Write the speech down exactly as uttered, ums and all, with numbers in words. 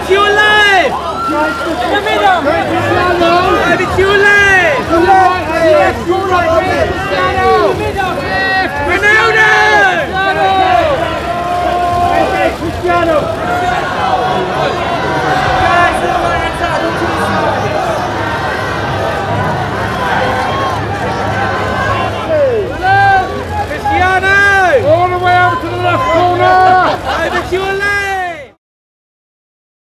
to your left! In the middle! Over to your left! Ronaldo! Cristiano!